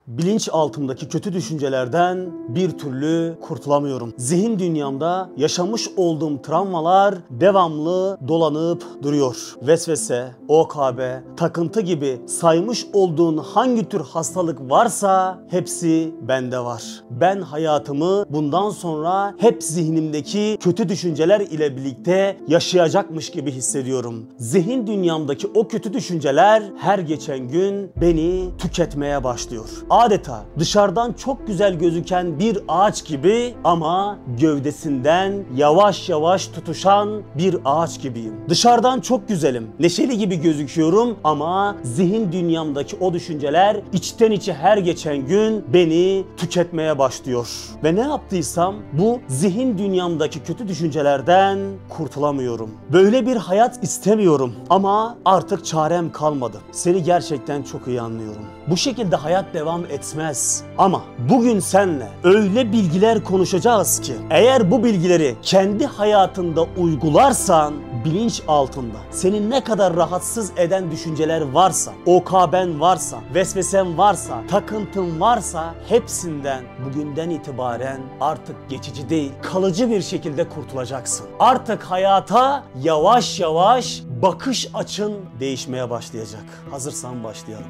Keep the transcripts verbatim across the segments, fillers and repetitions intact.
Bilinçaltımdaki kötü düşüncelerden bir türlü kurtulamıyorum. Zihin dünyamda yaşamış olduğum travmalar devamlı dolanıp duruyor. Vesvese, O K B, takıntı gibi saymış olduğun hangi tür hastalık varsa hepsi bende var. Ben hayatımı bundan sonra hep zihnimdeki kötü düşünceler ile birlikte yaşayacakmış gibi hissediyorum. Zihin dünyamdaki o kötü düşünceler her geçen gün beni tüketmeye başlıyor. Adeta dışarıdan çok güzel gözüken bir ağaç gibi ama gövdesinden yavaş yavaş tutuşan bir ağaç gibiyim. Dışarıdan çok güzelim, neşeli gibi gözüküyorum ama zihin dünyamdaki o düşünceler içten içe her geçen gün beni tüketmeye başlıyor. Ve ne yaptıysam bu zihin dünyamdaki kötü düşüncelerden kurtulamıyorum. Böyle bir hayat istemiyorum ama artık çarem kalmadı. Seni gerçekten çok iyi anlıyorum. Bu şekilde hayat devam etmez. Ama bugün seninle öyle bilgiler konuşacağız ki eğer bu bilgileri kendi hayatında uygularsan bilinç altında seni ne kadar rahatsız eden düşünceler varsa, O K B'n varsa, vesvesen varsa, takıntın varsa hepsinden bugünden itibaren artık geçici değil, kalıcı bir şekilde kurtulacaksın. Artık hayata yavaş yavaş bakış açın değişmeye başlayacak. Hazırsan başlayalım.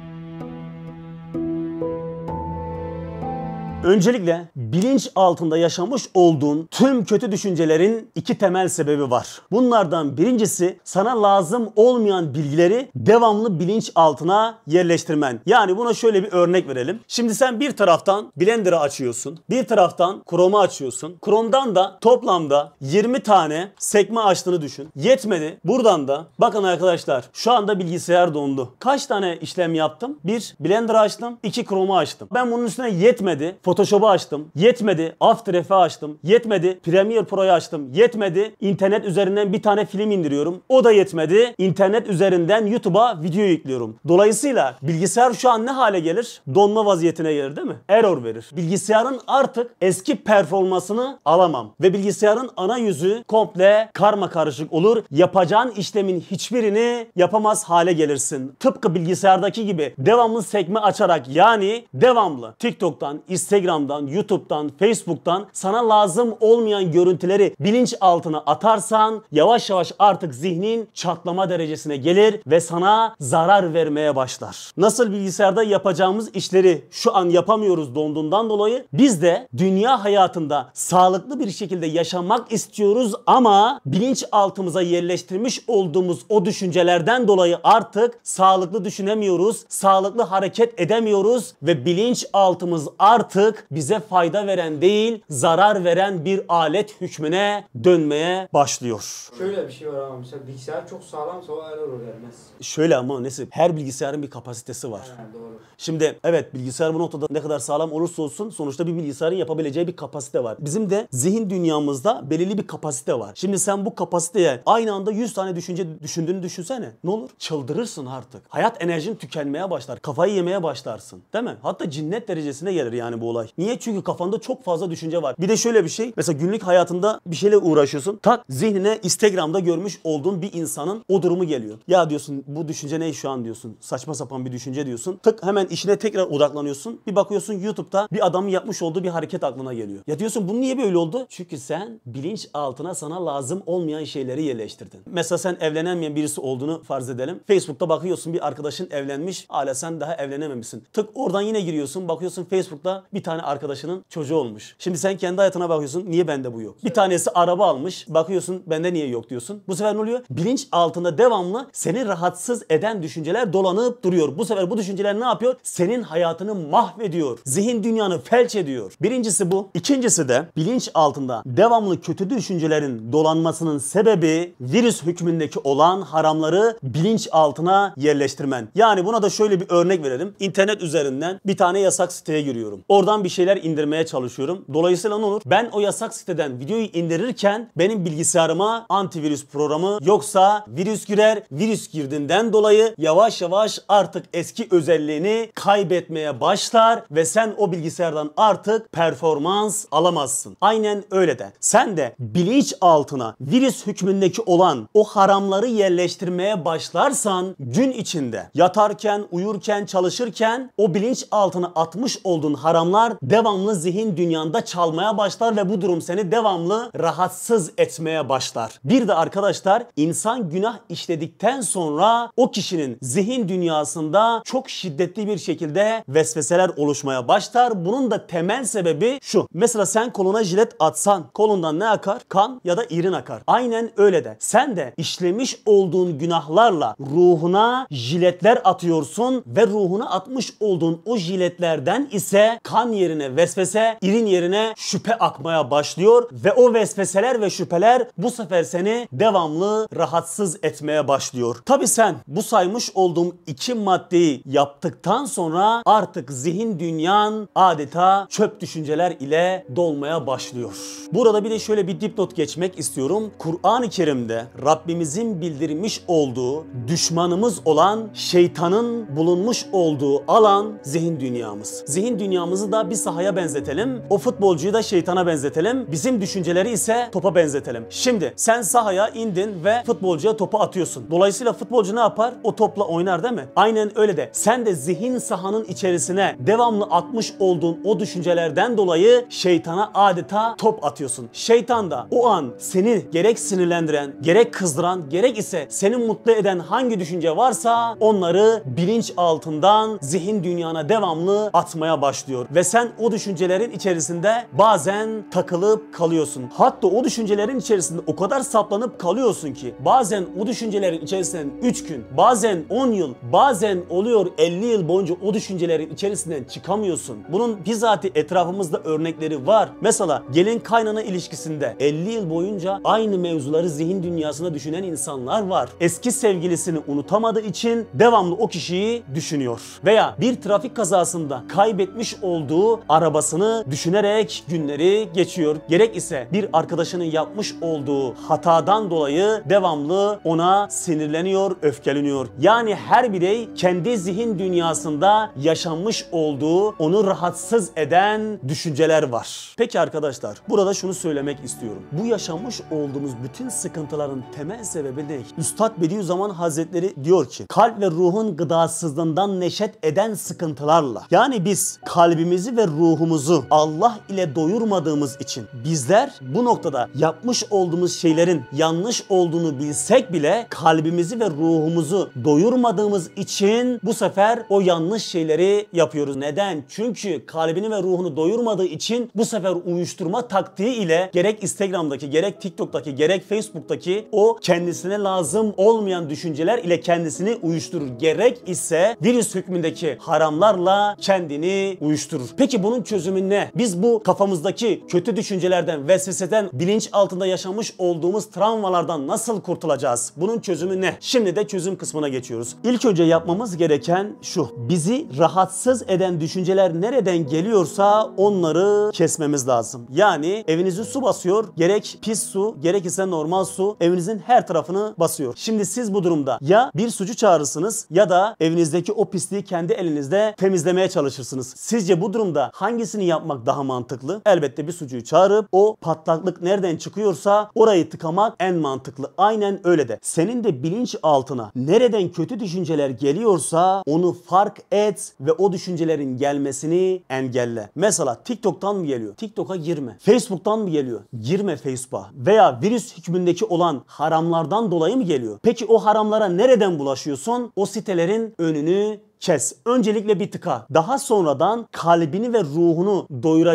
Öncelikle bilinç altında yaşamış olduğun tüm kötü düşüncelerin iki temel sebebi var. Bunlardan birincisi sana lazım olmayan bilgileri devamlı bilinç altına yerleştirmen. Yani buna şöyle bir örnek verelim. Şimdi sen bir taraftan Blender'ı açıyorsun. Bir taraftan Chrome'u açıyorsun. Chrome'dan da toplamda yirmi tane sekme açtığını düşün. Yetmedi. Buradan da bakın arkadaşlar şu anda bilgisayar dondu. Kaç tane işlem yaptım? Bir Blender'ı açtım. iki Chrome'u açtım. Ben bunun üstüne yetmedi. Photoshop'u açtım. Yetmedi. After Effects'i açtım. Yetmedi. Premiere Pro'yu açtım. Yetmedi. İnternet üzerinden bir tane film indiriyorum. O da yetmedi. İnternet üzerinden YouTube'a video yüklüyorum. Dolayısıyla bilgisayar şu an ne hale gelir? Donma vaziyetine gelir değil mi? Error verir. Bilgisayarın artık eski performansını alamam. Ve bilgisayarın ana yüzü komple karma karışık olur. Yapacağın işlemin hiçbirini yapamaz hale gelirsin. Tıpkı bilgisayardaki gibi devamlı sekme açarak yani devamlı TikTok'tan, Instagram'dan, YouTube'dan, Facebook'tan sana lazım olmayan görüntüleri bilinç altına atarsan yavaş yavaş artık zihnin çatlama derecesine gelir ve sana zarar vermeye başlar. Nasıl bilgisayarda yapacağımız işleri şu an yapamıyoruz donduğundan dolayı biz de dünya hayatında sağlıklı bir şekilde yaşamak istiyoruz ama bilinç altımıza yerleştirmiş olduğumuz o düşüncelerden dolayı artık sağlıklı düşünemiyoruz, sağlıklı hareket edemiyoruz ve bilinç altımız artık bize fayda veren değil, zarar veren bir alet hükmüne dönmeye başlıyor. Şöyle bir şey var ama mesela bilgisayar çok sağlamsa o error vermez. Şöyle ama nesi? Her bilgisayarın bir kapasitesi var. Aynen, doğru. Şimdi evet bilgisayar bu noktada ne kadar sağlam olursa olsun sonuçta bir bilgisayarın yapabileceği bir kapasite var. Bizim de zihin dünyamızda belirli bir kapasite var. Şimdi sen bu kapasiteye aynı anda yüz tane düşünce düşündüğünü düşünsene. Ne olur? Çıldırırsın artık. Hayat enerjin tükenmeye başlar. Kafayı yemeye başlarsın. Değil mi? Hatta cinnet derecesine gelir yani bu olay. Niye? Çünkü kafanda çok fazla düşünce var. Bir de şöyle bir şey. Mesela günlük hayatında bir şeyle uğraşıyorsun. Tak zihnine Instagram'da görmüş olduğun bir insanın o durumu geliyor. Ya diyorsun bu düşünce ne şu an diyorsun. Saçma sapan bir düşünce diyorsun. Tık hemen işine tekrar odaklanıyorsun. Bir bakıyorsun YouTube'da bir adamın yapmış olduğu bir hareket aklına geliyor. Ya diyorsun bu niye böyle oldu? Çünkü sen bilinç altına sana lazım olmayan şeyleri yerleştirdin. Mesela sen evlenemeyen birisi olduğunu farz edelim. Facebook'ta bakıyorsun bir arkadaşın evlenmiş. Hala sen daha evlenememişsin. Tık oradan yine giriyorsun. Bakıyorsun Facebook'ta bir tane arkadaşının çocuğu olmuş. Şimdi sen kendi hayatına bakıyorsun. Niye bende bu yok? Bir tanesi araba almış. Bakıyorsun bende niye yok diyorsun. Bu sefer ne oluyor? Bilinç altında devamlı seni rahatsız eden düşünceler dolanıp duruyor. Bu sefer bu düşünceler ne yapıyor? Senin hayatını mahvediyor. Zihin dünyanı felç ediyor. Birincisi bu. İkincisi de bilinç altında devamlı kötü düşüncelerin dolanmasının sebebi virüs hükmündeki olan haramları bilinç altına yerleştirmen. Yani buna da şöyle bir örnek verelim. İnternet üzerinden bir tane yasak siteye giriyorum. Oradan oradan bir şeyler indirmeye çalışıyorum. Dolayısıyla ne olur? Ben o yasak siteden videoyu indirirken benim bilgisayarıma antivirüs programı yoksa virüs girer. Virüs girdiğinden dolayı yavaş yavaş artık eski özelliğini kaybetmeye başlar ve sen o bilgisayardan artık performans alamazsın. Aynen öyle de. Sen de bilinç altına virüs hükmündeki olan o haramları yerleştirmeye başlarsan gün içinde yatarken, uyurken, çalışırken o bilinç altına atmış olduğun haramlar devamlı zihin dünyanda çalmaya başlar ve bu durum seni devamlı rahatsız etmeye başlar. Bir de arkadaşlar insan günah işledikten sonra o kişinin zihin dünyasında çok şiddetli bir şekilde vesveseler oluşmaya başlar. Bunun da temel sebebi şu. Mesela sen koluna jilet atsan kolundan ne akar? Kan ya da irin akar. Aynen öyle de. Sen de işlemiş olduğun günahlarla ruhuna jiletler atıyorsun ve ruhuna atmış olduğun o jiletlerden ise kan yerine vesvese, irin yerine şüphe akmaya başlıyor ve o vesveseler ve şüpheler bu sefer seni devamlı rahatsız etmeye başlıyor. Tabi sen bu saymış olduğum iki maddeyi yaptıktan sonra artık zihin dünyan adeta çöp düşünceler ile dolmaya başlıyor. Burada bir de şöyle bir dipnot geçmek istiyorum. Kur'an-ı Kerim'de Rabbimizin bildirmiş olduğu düşmanımız olan şeytanın bulunmuş olduğu alan zihin dünyamız. Zihin dünyamızı da bir sahaya benzetelim. O futbolcuyu da şeytana benzetelim. Bizim düşünceleri ise topa benzetelim. Şimdi sen sahaya indin ve futbolcuya topu atıyorsun. Dolayısıyla futbolcu ne yapar? O topla oynar değil mi? Aynen öyle de. Sen de zihin sahanın içerisine devamlı atmış olduğun o düşüncelerden dolayı şeytana adeta top atıyorsun. Şeytan da o an seni gerek sinirlendiren, gerek kızdıran, gerek ise seni mutlu eden hangi düşünce varsa onları bilinç altından zihin dünyana devamlı atmaya başlıyor. Ve sen o düşüncelerin içerisinde bazen takılıp kalıyorsun. Hatta o düşüncelerin içerisinde o kadar saplanıp kalıyorsun ki bazen o düşüncelerin içerisinden üç gün, bazen on yıl, bazen oluyor elli yıl boyunca o düşüncelerin içerisinden çıkamıyorsun. Bunun bizatihi etrafımızda örnekleri var. Mesela gelin kaynana ilişkisinde elli yıl boyunca aynı mevzuları zihin dünyasında düşünen insanlar var. Eski sevgilisini unutamadığı için devamlı o kişiyi düşünüyor. Veya bir trafik kazasında kaybetmiş olduğu arabasını düşünerek günleri geçiyor. Gerek ise bir arkadaşının yapmış olduğu hatadan dolayı devamlı ona sinirleniyor, öfkeleniyor. Yani her birey kendi zihin dünyasında yaşanmış olduğu, onu rahatsız eden düşünceler var. Peki arkadaşlar, burada şunu söylemek istiyorum. Bu yaşanmış olduğumuz bütün sıkıntıların temel sebebi ne? Üstad Bediüzzaman Hazretleri diyor ki, kalp ve ruhun gıdasızlığından neşet eden sıkıntılarla. Yani biz kalbimizi ve ruhumuzu Allah ile doyurmadığımız için bizler bu noktada yapmış olduğumuz şeylerin yanlış olduğunu bilsek bile kalbimizi ve ruhumuzu doyurmadığımız için bu sefer o yanlış şeyleri yapıyoruz. Neden? Çünkü kalbini ve ruhunu doyurmadığı için bu sefer uyuşturma taktiği ile gerek Instagram'daki, gerek TikTok'taki, gerek Facebook'taki o kendisine lazım olmayan düşünceler ile kendisini uyuşturur. Gerek ise virüs hükmündeki haramlarla kendini uyuşturur. Peki bunun çözümü ne? Biz bu kafamızdaki kötü düşüncelerden, vesveseden, bilinç altında yaşamış olduğumuz travmalardan nasıl kurtulacağız? Bunun çözümü ne? Şimdi de çözüm kısmına geçiyoruz. İlk önce yapmamız gereken şu. Bizi rahatsız eden düşünceler nereden geliyorsa onları kesmemiz lazım. Yani evinizi su basıyor. Gerek pis su, gerek ise normal su evinizin her tarafını basıyor. Şimdi siz bu durumda ya bir sucu çağırırsınız ya da evinizdeki o pisliği kendi elinizde temizlemeye çalışırsınız. Sizce bu durumda hangisini yapmak daha mantıklı? Elbette bir sucuyu çağırıp o patlaklık nereden çıkıyorsa orayı tıkamak en mantıklı. Aynen öyle de. Senin de bilinç altına nereden kötü düşünceler geliyorsa onu fark et ve o düşüncelerin gelmesini engelle. Mesela TikTok'tan mı geliyor? TikTok'a girme. Facebook'tan mı geliyor? Girme Facebook'a. Veya virüs hükmündeki olan haramlardan dolayı mı geliyor? Peki o haramlara nereden bulaşıyorsun? O sitelerin önünü kes. Öncelikle bir tıka. Daha sonradan kalbini ve ruhunu doyuracak,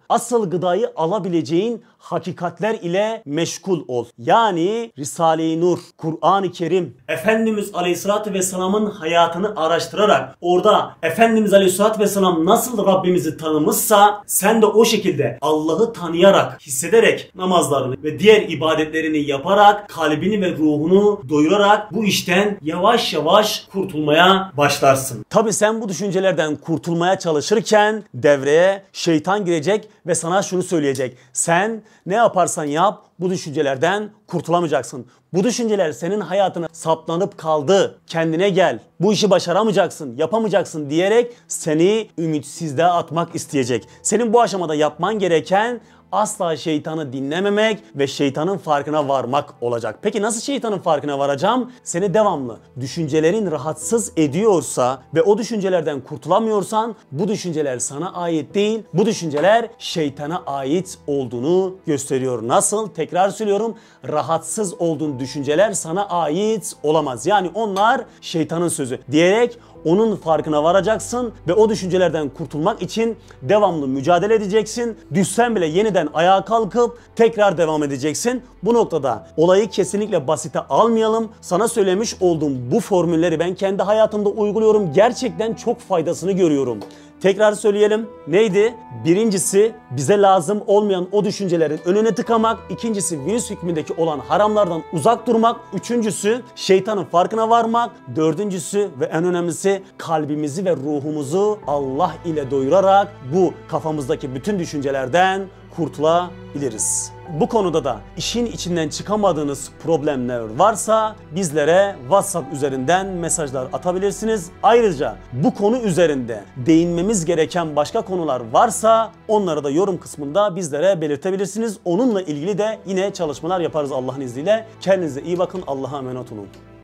asıl gıdayı alabileceğin hakikatler ile meşgul ol. Yani Risale-i Nur, Kur'an-ı Kerim, Efendimiz Aleyhisselatü Vesselam'ın hayatını araştırarak orada Efendimiz Aleyhisselatü Vesselam nasıl Rabbimizi tanımışsa sen de o şekilde Allah'ı tanıyarak, hissederek namazlarını ve diğer ibadetlerini yaparak kalbini ve ruhunu doyurarak bu işten yavaş yavaş kurtulmaya başlarsın. Tabi sen bu düşüncelerden kurtulmaya çalışırken devreye şeytan girecek ve sana şunu söyleyecek. Sen ne yaparsan yap bu düşüncelerden kurtulamayacaksın. Bu düşünceler senin hayatına saplanıp kaldı. Kendine gel. Bu işi başaramayacaksın, yapamayacaksın diyerek seni ümitsizliğe atmak isteyecek. Senin bu aşamada yapman gereken asla şeytanı dinlememek ve şeytanın farkına varmak olacak. Peki nasıl şeytanın farkına varacağım? Seni devamlı düşüncelerin rahatsız ediyorsa ve o düşüncelerden kurtulamıyorsan bu düşünceler sana ait değil. Bu düşünceler şeytana ait olduğunu gösteriyor. Nasıl? Tekrar söylüyorum. Rahatsız olduğun düşünceler sana ait olamaz. Yani onlar şeytanın sözü diyerek onun farkına varacaksın ve o düşüncelerden kurtulmak için devamlı mücadele edeceksin. Düşsen bile yeniden ayağa kalkıp tekrar devam edeceksin. Bu noktada olayı kesinlikle basite almayalım. Sana söylemiş olduğum bu formülleri ben kendi hayatımda uyguluyorum. Gerçekten çok faydasını görüyorum. Tekrar söyleyelim. Neydi? Birincisi bize lazım olmayan o düşüncelerin önüne tıkamak. İkincisi virüs hükmündeki olan haramlardan uzak durmak. Üçüncüsü şeytanın farkına varmak. Dördüncüsü ve en önemlisi kalbimizi ve ruhumuzu Allah ile doyurarak bu kafamızdaki bütün düşüncelerden kurtulabiliriz. Bu konuda da işin içinden çıkamadığınız problemler varsa bizlere WhatsApp üzerinden mesajlar atabilirsiniz. Ayrıca bu konu üzerinde değinmemiz gereken başka konular varsa onları da yorum kısmında bizlere belirtebilirsiniz. Onunla ilgili de yine çalışmalar yaparız Allah'ın izniyle. Kendinize iyi bakın. Allah'a emanet olun.